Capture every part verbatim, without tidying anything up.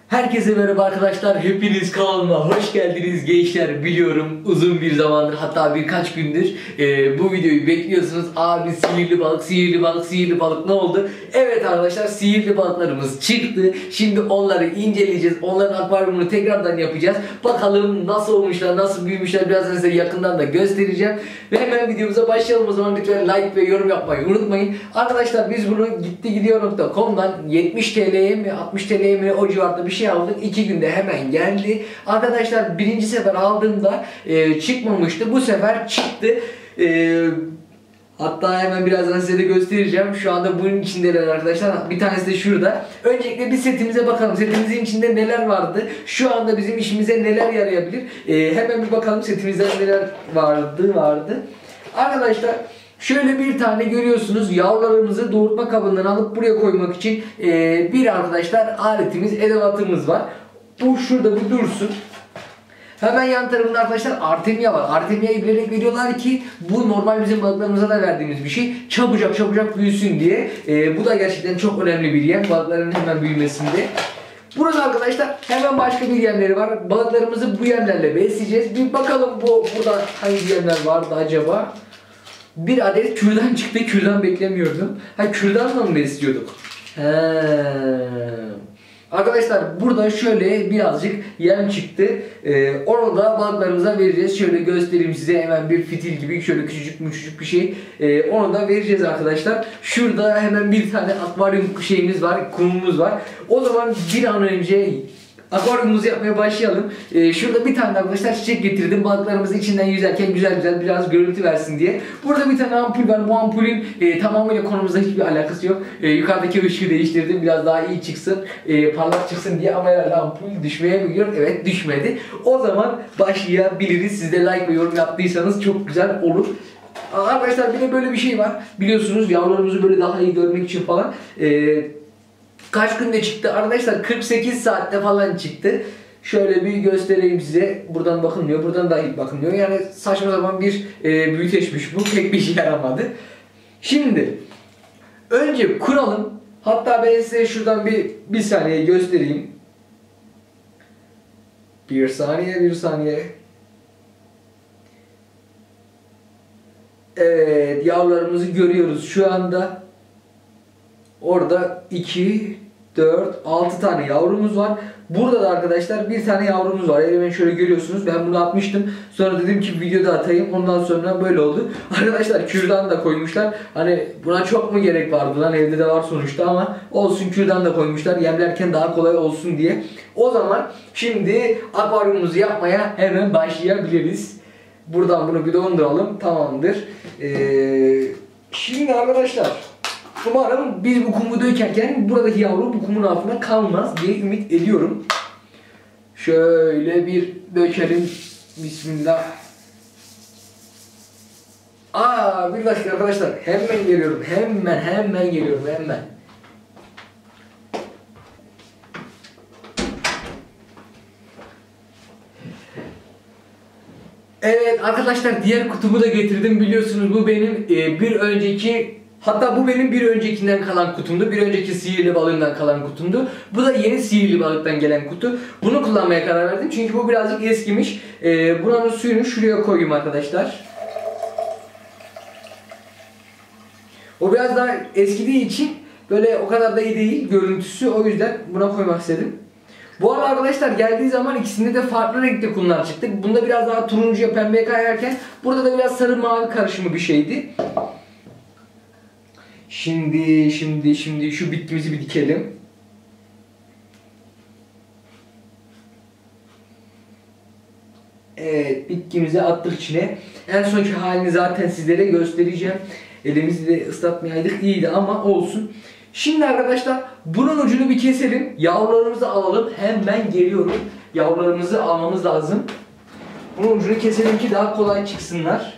Herkese merhaba arkadaşlar, hepiniz kanalıma hoş geldiniz gençler. Biliyorum uzun bir zamandır, hatta birkaç gündür e, bu videoyu bekliyorsunuz. Abi sihirli balık, sihirli balık, sihirli balık ne oldu? Evet arkadaşlar, sihirli balıklarımız çıktı. Şimdi onları inceleyeceğiz, onların akvaryumunu tekrardan yapacağız. Bakalım nasıl olmuşlar, nasıl büyümüşler, birazdan size yakından da göstereceğim. Ve hemen videomuza başlayalım o zaman. Lütfen like ve yorum yapmayı unutmayın. Arkadaşlar biz bunu gitti gidiyor nokta com'dan yetmiş TL'ye mi altmış TL'ye mi o civarda bir şey aldık. iki günde hemen geldi. Arkadaşlar birinci sefer aldığımda e, çıkmamıştı. Bu sefer çıktı. E, hatta hemen birazdan size de göstereceğim. Şu anda bunun içindeler arkadaşlar. Bir tanesi de şurada. Öncelikle bir setimize bakalım. Setimizin içinde neler vardı? Şu anda bizim işimize neler yarayabilir? E, hemen bir bakalım setimizde neler vardı vardı. Arkadaşlar şöyle bir tane görüyorsunuz, yavrularımızı doğurtma kabından alıp buraya koymak için e, bir arkadaşlar aletimiz, edevatımız var. Bu şurada bir dursun. Hemen yan tarafında arkadaşlar Artemia var. Artemia'yı bilerek veriyorlar ki bu normal bizim balıklarımıza da verdiğimiz bir şey. Çabucak çabucak büyüsün diye. E, bu da gerçekten çok önemli bir yem balıkların hemen büyümesinde. Burada arkadaşlar hemen başka bir yemleri var. Balıklarımızı bu yemlerle besleyeceğiz. Bir bakalım bu burada hangi yemler vardı acaba? Bir adet kürdan çıktı. Kürdan beklemiyordum. Ha, kürdanla mı besliyorduk? He. Arkadaşlar burada şöyle birazcık yem çıktı. Ee, onu da balıklarımıza vereceğiz. Şöyle göstereyim size, hemen bir fitil gibi şöyle küçücük küçücük bir şey. Ee, onu da vereceğiz arkadaşlar. Şurada hemen bir tane akvaryum şeyimiz var, kumumuz var. O zaman bir an önce akvaryumumuzu yapmaya başlayalım. Ee, şurada bir tane arkadaşlar çiçek getirdim. Balıklarımız içinden yüzerken güzel güzel biraz görüntü versin diye. Burada bir tane ampul var. Bu ampulün e, tamamıyla konumuzla hiçbir alakası yok. E, yukarıdaki ışığı değiştirdim. Biraz daha iyi çıksın, e, parlak çıksın diye, ama herhalde ampul düşmeye mi gidiyor? Evet, düşmedi. O zaman başlayabiliriz. Siz de like ve yorum yaptıysanız çok güzel olur. Arkadaşlar bir de böyle bir şey var. Biliyorsunuz yavrularımızı böyle daha iyi görmek için falan. Eee Kaç günde çıktı? Arkadaşlar kırk sekiz saatte falan çıktı. Şöyle bir göstereyim size. Buradan bakılmıyor, buradan da iyi bakılmıyor. Yani saçma sapan bir e, büyüteçmiş bu. Pek bir işe yaramadı. Şimdi önce kuralım. Hatta ben size şuradan bir bir saniye göstereyim. Bir saniye, bir saniye. Evet, yavrularımızı görüyoruz şu anda. Orada iki, dört, altı tane yavrumuz var. Burada da arkadaşlar bir tane yavrumuz var. Hemen şöyle görüyorsunuz. Ben bunu atmıştım. Sonra dedim ki videoda atayım. Ondan sonra böyle oldu. Arkadaşlar kürdan da koymuşlar. Hani buna çok mu gerek vardı lan? Evde de var sonuçta, ama olsun, kürdan da koymuşlar. Yemlerken daha kolay olsun diye. O zaman şimdi akvaryumumuzu yapmaya hemen başlayabiliriz. Buradan bunu bir donduralım. Tamamdır. Ee, şimdi arkadaşlar, umarım biz bu kumu dökerken buradaki yavru bu kumun altına kalmaz diye ümit ediyorum. Şöyle bir dökelim. Bismillah. Aa, bir dakika arkadaşlar. Hemen geliyorum. Hemen hemen geliyorum. Hemen. Evet arkadaşlar, diğer kutumu da getirdim. Biliyorsunuz bu benim e, bir önceki, hatta bu benim bir öncekinden kalan kutumdu. Bir önceki sihirli balığından kalan kutumdu. Bu da yeni sihirli balıktan gelen kutu. Bunu kullanmaya karar verdim çünkü bu birazcık eskimiş. Ee, buranın suyunu şuraya koyayım arkadaşlar. O biraz daha eskidiği için böyle o kadar da iyi değil görüntüsü. O yüzden buna koymak istedim. Bu arada arkadaşlar geldiği zaman ikisinde de farklı renkte kumlar çıktı. Bunda biraz daha turuncuya pembeye kayarken burada da biraz sarı mavi karışımı bir şeydi. Şimdi, şimdi, şimdi şu bitkimizi bir dikelim. Evet, bitkimizi attık içine. En sonki halini zaten sizlere göstereceğim. Elimizi de ıslatmayaydık, iyiydi ama olsun. Şimdi arkadaşlar bunun ucunu bir keselim. Yavrularımızı alalım. Hemen geliyorum. Yavrularımızı almamız lazım. Bunun ucunu keselim ki daha kolay çıksınlar.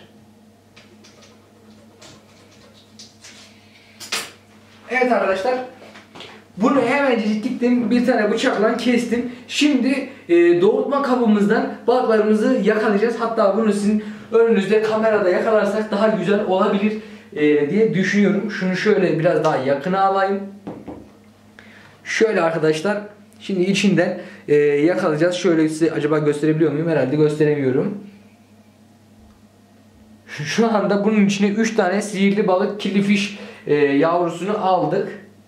Evet arkadaşlar, bunu hemencecik gittim, bir tane bıçakla kestim. Şimdi e, doğurtma kabımızdan balıklarımızı yakalayacağız. Hatta bunu sizin önünüzde kamerada yakalarsak daha güzel olabilir e, diye düşünüyorum. Şunu şöyle biraz daha yakına alayım. Şöyle arkadaşlar, Şimdi içinden e, yakalayacağız. Şöyle size acaba gösterebiliyor muyum? Herhalde gösteremiyorum. Şu anda bunun içine üç tane sihirli balık killifish e, yavrusunu aldık.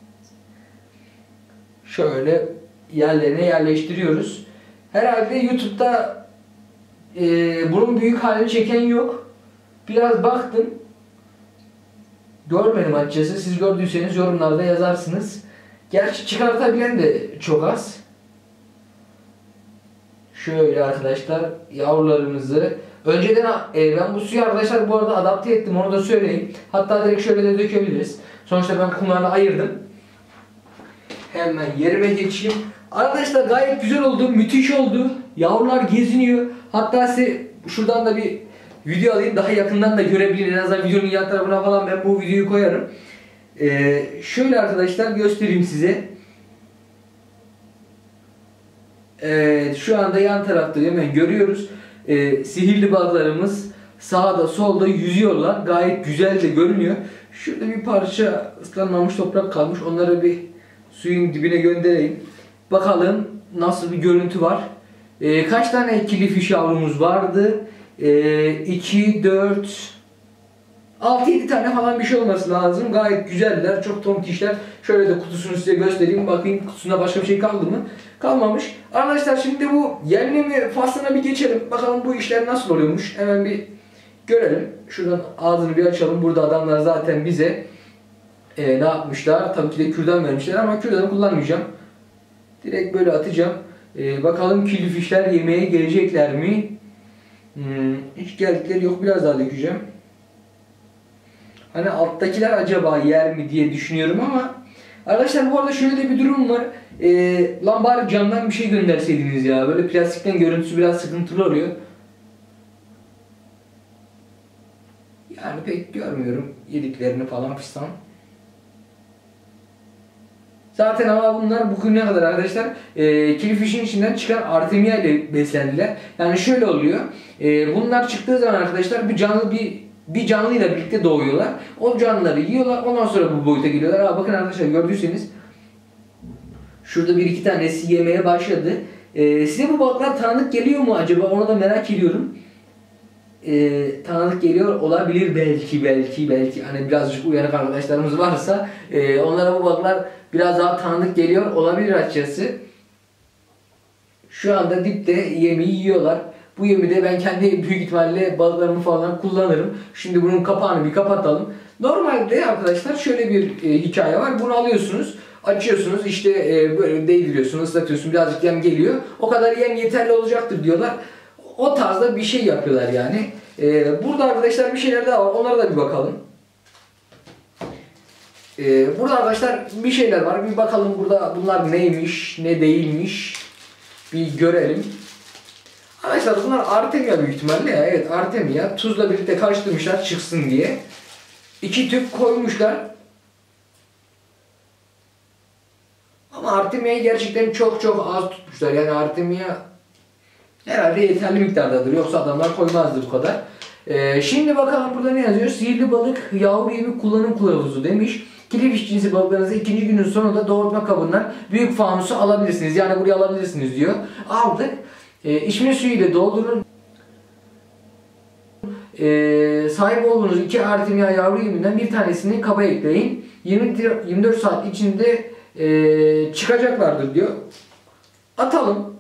Şöyle yerlerine yerleştiriyoruz. Herhalde YouTube'da e, bunun büyük halini çeken yok. Biraz baktım. Görmedim açıkçası. Siz gördüyseniz yorumlarda yazarsınız. Gerçi çıkartabilen de çok az. Şöyle arkadaşlar yavrularımızı önceden e, ben bu suyu arkadaşlar bu arada adapte ettim, onu da söyleyeyim. Hatta direkt şöyle de dökebiliriz. Sonuçta ben kumlarını ayırdım. Hemen yerime geçeyim. Arkadaşlar gayet güzel oldu, müthiş oldu. Yavrular geziniyor. Hatta size şuradan da bir video alayım, daha yakından da görebilin. En azından videonun yan tarafına falan ben bu videoyu koyarım. Ee, şöyle arkadaşlar göstereyim size. Evet, şu anda yan tarafta hemen görüyoruz. Ee, sihirli balıklarımız sağda solda yüzüyorlar. Gayet güzel de görünüyor. Şurada bir parça ıslanmamış toprak kalmış. Onları bir suyun dibine göndereyim. Bakalım nasıl bir görüntü var. Ee, kaç tane killifish yavrumuz vardı? Ee, iki, dört, altı yedi tane falan bir şey olması lazım. Gayet güzeller. Çok tontişler. Şöyle de kutusunu size göstereyim. Bakayım kutusunda başka bir şey kaldı mı? Kalmamış. Arkadaşlar şimdi bu yemleme faslına bir geçelim. Bakalım bu işler nasıl oluyormuş. Hemen bir görelim. Şuradan ağzını bir açalım. Burada adamlar zaten bize e, ne yapmışlar? Tabii ki de kürdan vermişler ama kürdanı kullanmayacağım. Direkt böyle atacağım. E, bakalım killifishler yemeğe gelecekler mi? Hmm, hiç geldikleri yok. Biraz daha dökeceğim. Hani alttakiler acaba yer mi diye düşünüyorum ama arkadaşlar bu arada şöyle de bir durum var. Ee, lan bari camdan bir şey gönderseydiniz ya. Böyle plastikten görüntüsü biraz sıkıntılı oluyor. Yani pek görmüyorum yediklerini falan fistan. Zaten ama bunlar bugüne kadar arkadaşlar e, killifish'in içinden çıkan artemia ile beslendiler. Yani şöyle oluyor. E, bunlar çıktığı zaman arkadaşlar bir canlı bir bir canlıyla birlikte doğuyorlar. O canlıları yiyorlar. Ondan sonra bu boyuta geliyorlar. Aa, bakın arkadaşlar gördüyseniz şurada bir iki tanesi yemeye başladı. Ee, size bu balıklar tanıdık geliyor mu acaba? Onu da merak ediyorum. Ee, tanıdık geliyor olabilir belki belki belki. Hani birazcık uyanık arkadaşlarımız varsa e, onlara bu balıklar biraz daha tanıdık geliyor olabilir açıkçası. Şu anda dipte yemi yiyorlar. Bu yemi de ben kendi büyük ihtimalle balıklarımı falan kullanırım. Şimdi bunun kapağını bir kapatalım. Normalde arkadaşlar şöyle bir e, hikaye var. Bunu alıyorsunuz, açıyorsunuz, işte e, böyle değdiriyorsunuz, ıslatıyorsunuz, birazcık yem geliyor. O kadar yem yeterli olacaktır diyorlar. O tarzda bir şey yapıyorlar yani. E, burada arkadaşlar bir şeyler daha var. Onlara da bir bakalım. E, burada arkadaşlar bir şeyler var. Bir bakalım burada bunlar neymiş, ne değilmiş. Bir görelim. Arkadaşlar bunlar artemia büyük ihtimalle ya. Evet, artemia. Tuzla birlikte karıştırmışlar çıksın diye. İki tüp koymuşlar. Ama artemia'yı gerçekten çok çok az tutmuşlar. Yani artemia herhalde yeterli miktardadır. Yoksa adamlar koymazdı bu kadar. Ee, şimdi bakalım burada ne yazıyor? Sihirli balık yavru yemi kullanım kılavuzu demiş. Killifish cinsi balıklarınızı ikinci günün sonunda doğurtma kabından büyük fanusu alabilirsiniz. Yani buraya alabilirsiniz diyor. Aldık. E, içme suyu ile doldurun. E, sahip olduğunuz iki artemia yavru yeminden bir tanesini kaba ekleyin. yirmi dört saat içinde e, çıkacaklardır diyor. Atalım.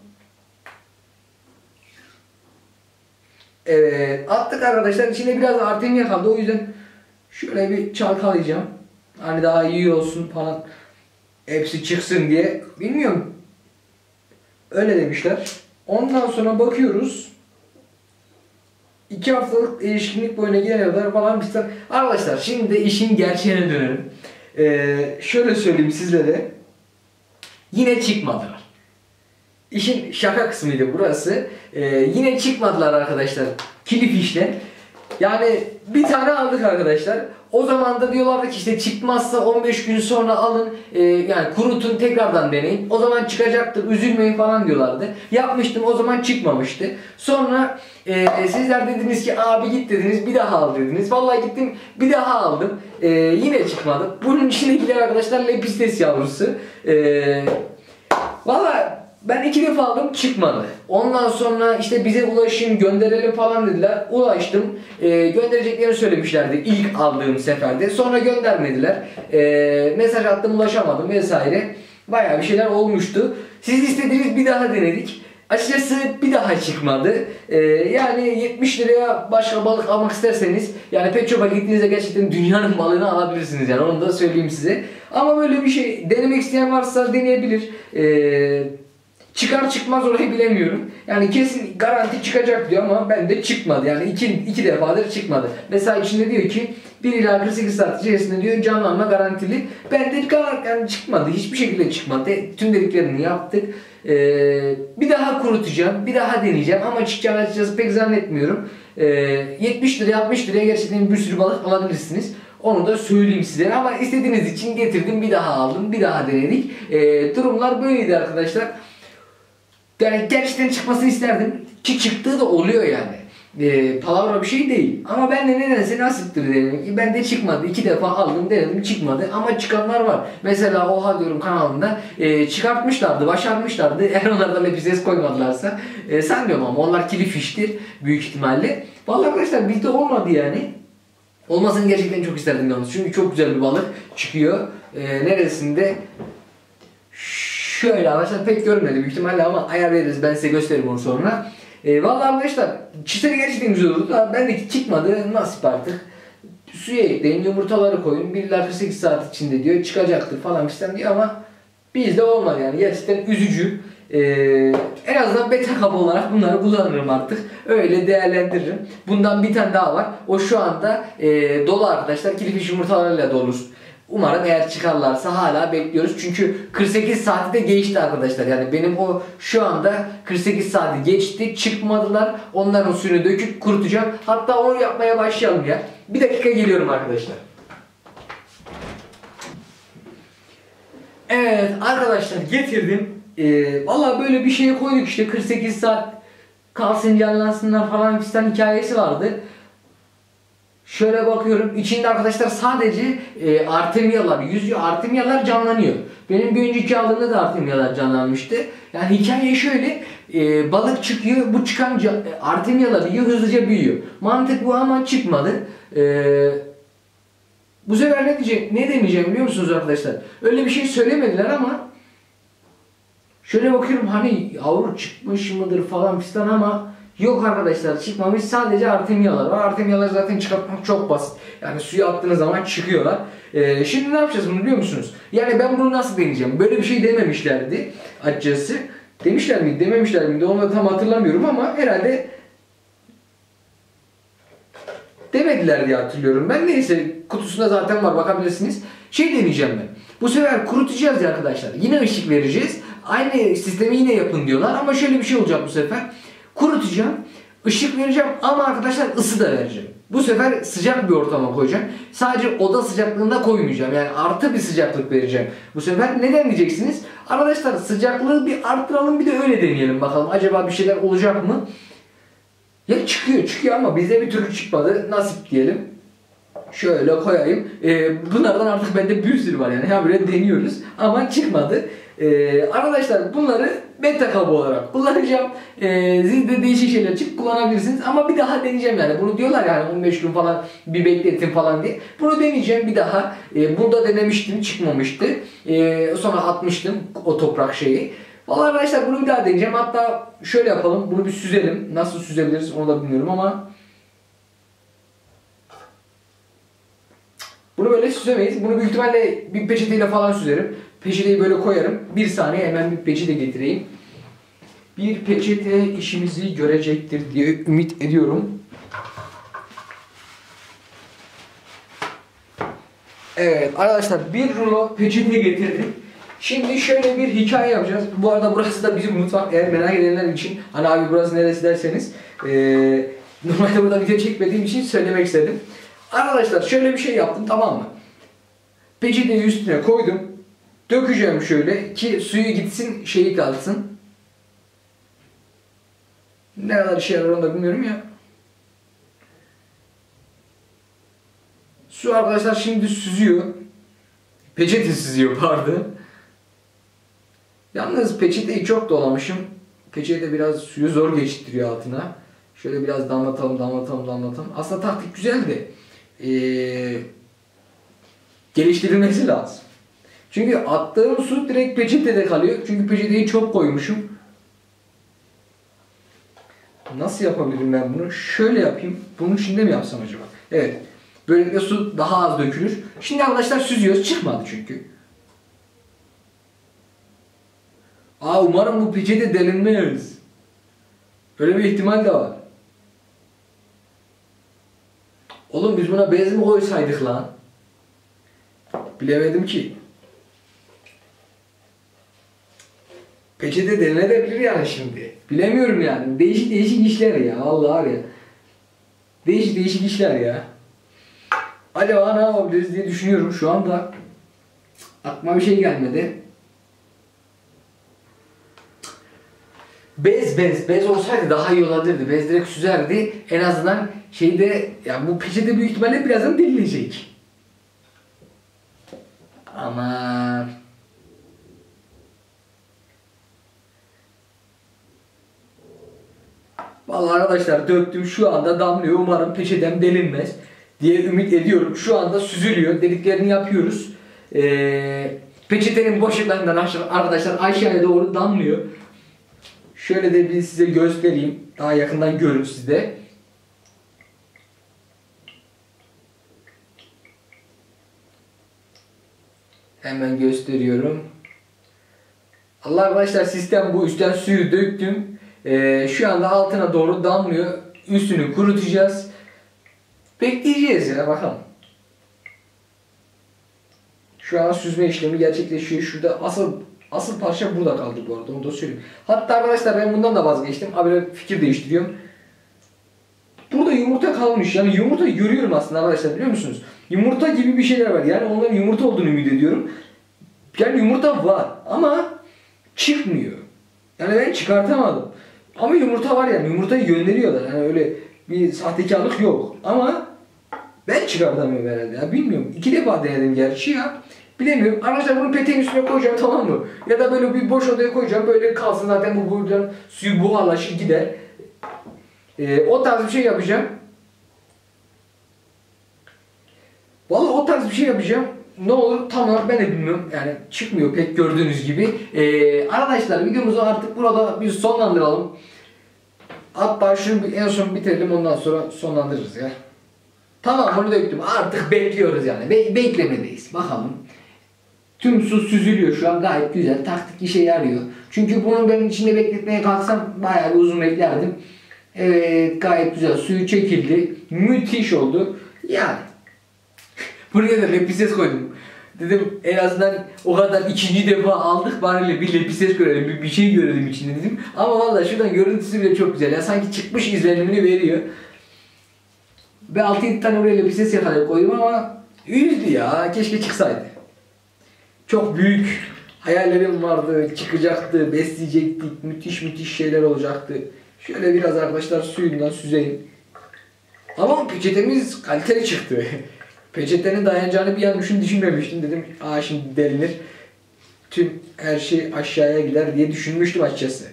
Evet, attık arkadaşlar. İçinde biraz artemia kaldı. O yüzden şöyle bir çalkalayacağım. Hani daha iyi olsun falan. Hepsi çıksın diye. Bilmiyorum. Öyle demişler. Ondan sonra bakıyoruz. iki haftalık erişkinlik boyuna gidene kadar falan bizden. Arkadaşlar şimdi de işin gerçeğine dönelim. Ee, şöyle söyleyeyim sizlere. Yine çıkmadılar. İşin şaka kısmıydı burası. Ee, yine çıkmadılar arkadaşlar. Killifish'le. Yani bir tane aldık arkadaşlar. O zaman da diyorlardı ki işte çıkmazsa on beş gün sonra alın, e, yani kurutun, tekrardan deneyin. O zaman çıkacaktır, üzülmeyin falan diyorlardı. Yapmıştım, o zaman çıkmamıştı. Sonra e, sizler dediniz ki abi git dediniz, bir daha al dediniz. Vallahi gittim, bir daha aldım. E, yine çıkmadı. Bunun içindekiler arkadaşlar lepistes yavrusu. E, Valla ben iki defa aldım, çıkmadı. Ondan sonra işte bize ulaşın, gönderelim falan dediler. Ulaştım. E, göndereceklerini söylemişlerdi ilk aldığım seferde. Sonra göndermediler. E, mesaj attım, ulaşamadım vesaire. Bayağı bir şeyler olmuştu. Siz istediğiniz bir daha denedik. Açıkçası bir daha çıkmadı. Ee, yani yetmiş liraya başka balık almak isterseniz, yani pet shop'a gittiğinizde gerçekten dünyanın balığını alabilirsiniz, yani onu da söyleyeyim size. Ama böyle bir şey denemek isteyen varsa deneyebilir. Ee, çıkar çıkmaz orayı bilemiyorum. Yani kesin garanti çıkacak diyor ama bende çıkmadı. Yani iki, iki defadır çıkmadı. Mesela içinde diyor ki bir ila kırk sekiz saat içerisinde diyor canlanma garantili. Bende garanti yani çıkmadı. Hiçbir şekilde çıkmadı. Tüm dediklerini yaptık. Ee, bir daha kurutacağım, bir daha deneyeceğim ama çıkacağını açıkçası pek zannetmiyorum. Ee, yetmiş liraya altmış liraya gerçekten bir sürü balık alabilirsiniz. Onu da söyleyeyim size, ama istediğiniz için getirdim, bir daha aldım, bir daha denedik. Ee, durumlar böyleydi arkadaşlar. Yani gerçekten çıkmasını isterdim ki çıktığı da oluyor yani. E, palavra bir şey değil. Ama ben de nedense nasiptir dedim. Ben de çıkmadı. İki defa aldım denedim, çıkmadı. Ama çıkanlar var. Mesela Oha Diyorum kanalında e, çıkartmışlardı, başarmışlardı. Eğer onlardan hep ses koymadılarsa e, sanmıyorum ama onlar kilif iştir büyük ihtimalle. Vallahi arkadaşlar bizde olmadı yani. Olmasını gerçekten çok isterdim yalnız. Çünkü çok güzel bir balık çıkıyor. E, neresinde? Şöyle arkadaşlar pek görünmedi büyük ihtimalle ama ayar veririz. Ben size gösteririm onu sonra. E, vallahi arkadaşlar çizleri gerçekten güzel oldu. Bendeki çıkmadı, nasip artık. Suya ekleyin, yumurtaları koyun. bir ila kırk sekiz saat içinde diyor çıkacaktır falan filan diyor ama bizde olmadı yani. Gerçekten üzücü. Ee, en azından beta kabı olarak bunları kullanırım artık. Öyle değerlendiririm. Bundan bir tane daha var. O şu anda e, dolu arkadaşlar. Kilifiş yumurtalarıyla dolu. Umarım eğer çıkarlarsa, hala bekliyoruz. Çünkü kırk sekiz saati de geçti arkadaşlar. Yani benim o şu anda kırk sekiz saati geçti. Çıkmadılar. Onların suyunu döküp kurutacağım. Hatta onu yapmaya başlayalım ya. Bir dakika geliyorum arkadaşlar. Evet arkadaşlar getirdim. Ee, Valla böyle bir şeye koyduk işte, kırk sekiz saat kalsın canlansınlar falan fistan hikayesi vardı. Şöyle bakıyorum, içinde arkadaşlar sadece e, artemyalar, yüzüyor, artemyalar canlanıyor. Benim bir önceki aldığımda da artemyalar canlanmıştı. Yani hikaye şöyle, e, balık çıkıyor, bu çıkan e, artemyalar yiyor, hızlıca büyüyor. Mantık bu ama çıkmadı. E, bu sefer ne diyecek, ne demeyeceğim biliyor musunuz arkadaşlar? Öyle bir şey söylemediler ama şöyle bakıyorum, hani yavru çıkmış mıdır falan fistan ama yok arkadaşlar, çıkmamış. Sadece artemyalar var. Artemyalar zaten çıkartmak çok basit. Yani suya attığınız zaman çıkıyorlar. Ee, şimdi ne yapacağız bunu biliyor musunuz? Yani ben bunu nasıl deneyeceğim? Böyle bir şey dememişlerdi açıkçası. Demişler miydi, dememişler miydi? Onu da tam hatırlamıyorum ama herhalde demediler diye hatırlıyorum ben. Neyse, kutusunda zaten var, bakabilirsiniz. Şey deneyeceğim ben. Bu sefer kurutacağız ya arkadaşlar. Yine ışık vereceğiz. Aynı sistemi yine yapın diyorlar ama şöyle bir şey olacak bu sefer. Kurutacağım, ışık vereceğim ama arkadaşlar ısı da vereceğim. Bu sefer sıcak bir ortama koyacağım. Sadece oda sıcaklığında koymayacağım. Yani artı bir sıcaklık vereceğim. Bu sefer neden diyeceksiniz? Arkadaşlar sıcaklığı bir arttıralım, bir de öyle deneyelim bakalım. Acaba bir şeyler olacak mı? Ya çıkıyor çıkıyor ama bize bir türlü çıkmadı. Nasip diyelim. Şöyle koyayım. Ee, bunlardan artık bende bir sürü var yani. Ya böyle deniyoruz ama çıkmadı. Ee, arkadaşlar bunları beta kabı olarak kullanacağım. Ee, siz de değişik şeyler çık kullanabilirsiniz ama bir daha deneyeceğim yani. Bunu diyorlar yani on beş gün falan bir bekletin falan diye. Bunu deneyeceğim bir daha. Ee, bunu da denemiştim, çıkmamıştı. Ee, sonra atmıştım o toprak şeyi. Vallahi arkadaşlar bunu bir daha deneyeceğim. Hatta şöyle yapalım. Bunu bir süzelim. Nasıl süzebiliriz onu da bilmiyorum ama bunu böyle süzemeyiz. Bunu büyük ihtimalle bir peçeteyle falan süzerim. Peçeteyi böyle koyarım. Bir saniye hemen bir peçete getireyim. Bir peçete işimizi görecektir diye ümit ediyorum. Evet arkadaşlar, bir rulo peçete getirdim. Şimdi şöyle bir hikaye yapacağız. Bu arada burası da bizim mutfak. Eğer merak edenler için, hani abi burası neresi derseniz, ee, normalde burada video çekmediğim için söylemek istedim. Arkadaşlar şöyle bir şey yaptım, tamam mı? Peçeteyi üstüne koydum. Dökeceğim şöyle ki suyu gitsin, şeyi kalsın. Ne kadar işe yarar onu da bilmiyorum ya. Su arkadaşlar şimdi süzüyor. Peçete süzüyor pardon. Yalnız peçeteyi çok dolamışım. Peçete biraz suyu zor geçittiriyor altına. Şöyle biraz damlatalım, damlatalım, damlatalım. Aslında taktik güzel de ee, geliştirilmesi lazım. Çünkü attığım su direkt peçetede kalıyor. Çünkü peçeteyi çok koymuşum. Nasıl yapabilirim ben bunu? Şöyle yapayım. Bunun içinde mi yapsam acaba? Evet. Böylelikle su daha az dökülür. Şimdi arkadaşlar süzüyoruz. Çıkmadı çünkü. Aa, umarım bu peçete delinmez. Öyle bir ihtimal de var. Oğlum biz buna bez mi koysaydık lan? Bilemedim ki. Peçete delinebilir yani şimdi. Bilemiyorum yani. Değişik değişik işler ya. Vallahi var ya. Değişik değişik işler ya. Acaba ne yapabiliriz diye düşünüyorum şu anda. Aklıma bir şey gelmedi. Bez bez bez olsaydı daha iyi olabilirdi. Bez direkt süzerdi. En azından şeyde ya bu peçete büyük ihtimalle birazdan delilecek. Ama vallahi arkadaşlar döktüm, şu anda damlıyor. Umarım peçetem delinmez diye ümit ediyorum. Şu anda süzülüyor. Dediklerini yapıyoruz. Ee, peçetenin boşluklarından arkadaşlar aşağıya doğru damlıyor. Şöyle de bir size göstereyim. Daha yakından görün siz de. Hemen gösteriyorum. Allah arkadaşlar, sistem bu. Üstten suyu döktüm. Ee, şu anda altına doğru damlıyor. Üstünü kurutacağız. Bekleyeceğiz ya, bakalım. Şu an süzme işlemi gerçekleşiyor. Şurada asıl asıl parça burada kaldı bu arada. Onu da söyleyeyim. Hatta arkadaşlar ben bundan da vazgeçtim. Abi fikir değiştiriyorum. Burada yumurta kalmış. Yani yumurta görüyorum aslında arkadaşlar, biliyor musunuz? Yumurta gibi bir şeyler var. Yani onların yumurta olduğunu ümit ediyorum. Yani yumurta var ama çıkmıyor. Yani ben çıkartamadım. Ama yumurta var yani. Yumurtayı gönderiyorlar. Yani öyle bir sahtekarlık yok. Ama ben çıkartamıyorum herhalde ya. Bilmiyorum. İki defa denedim gerçi ya. Bilemiyorum. Arkadaşlar bunu peteğin üstüne koyacağım, tamam mı? Ya da böyle bir boş odaya koyacağım. Böyle kalsın zaten, bu buradan suyu buharlaşır gider. Ee, o tarz bir şey yapacağım. Vallahi o tarz bir şey yapacağım. Ne olur tam olarak ben de bilmiyorum. Yani çıkmıyor pek gördüğünüz gibi. Ee, arkadaşlar videomuzu artık burada bir sonlandıralım. Hatta şunu bir en son bitirelim, ondan sonra sonlandırırız ya. Tamam, bunu döktüm. Artık bekliyoruz yani. Be beklemedeyiz. Bakalım. Tüm su süzülüyor şu an, gayet güzel. Taktik işe yarıyor. Çünkü bunu benim içinde bekletmeye kalksam bayağı bir uzun beklerdim. Evet, gayet güzel. Suyu çekildi. Müthiş oldu. Yani. Buraya da lepises koydum. Dedim en azından o kadar ikinci defa aldık, bari bir lepises görelim, bir, bir şey görelim içinde dedim. Ama vallahi şuradan görüntüsü bile çok güzel ya. Sanki çıkmış izlenimini veriyor. Ben altı yedi tane buraya lepises yakalayıp koydum ama üzdü ya. Keşke çıksaydı. Çok büyük hayallerim vardı. Çıkacaktı, besleyecektik. Müthiş müthiş şeyler olacaktı. Şöyle biraz arkadaşlar suyundan süzeyim. Ama peçetemiz kaliteli çıktı. Peçetenin dayanacağını bir an düşün düşünmemiştim. Dedim aa şimdi delinir. Tüm her şey aşağıya gider diye düşünmüştüm açıkçası.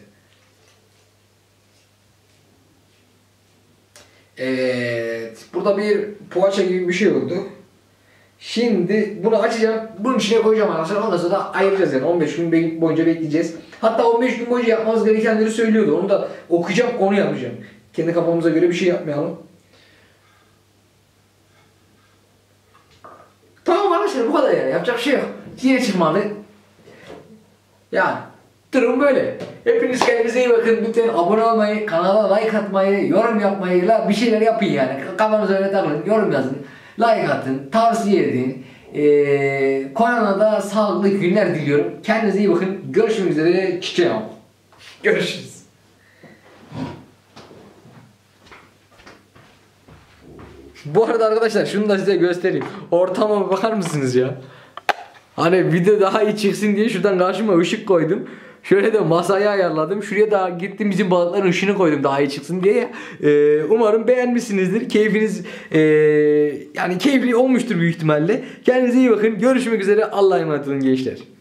Evet. Burada bir poğaça gibi bir şey oldu. Şimdi bunu açacağım. Bunun içine koyacağım arkadaşlar. Ondan sonra da ayıracağız yani. on beş gün boyunca bekleyeceğiz. Hatta on beş gün boyunca yapmamız gerekenleri söylüyordu. Onu da okuyacağım, onu yapacağım. Kendi kafamıza göre bir şey yapmayalım. Tamam arkadaşlar, bu kadar yani. Yapacak bir şey yok. Yine çıkmadı. Yani durum böyle. Hepiniz kendinize iyi bakın. Lütfen abone olmayı, kanala like atmayı, yorum yapmayı, bir şeyler yapın yani. Kafanıza öyle takılın, yorum yazın, like atın, tavsiye edin. Ee, Korona'da sağlıklı günler diliyorum. Kendinize iyi bakın. Görüşmek üzere. Çiçeğim. Görüşürüz. Bu arada arkadaşlar şunu da size göstereyim. Ortama bakar mısınız ya? Hani video daha iyi çıksın diye şuradan karşıma ışık koydum. Şöyle de masayı ayarladım. Şuraya da gittim, bizim balıkların ışığını koydum daha iyi çıksın diye. Ee, umarım beğenmişsinizdir. Keyfiniz ee, yani keyifli olmuştur büyük ihtimalle. Kendinize iyi bakın. Görüşmek üzere. Allah'a emanet olun gençler.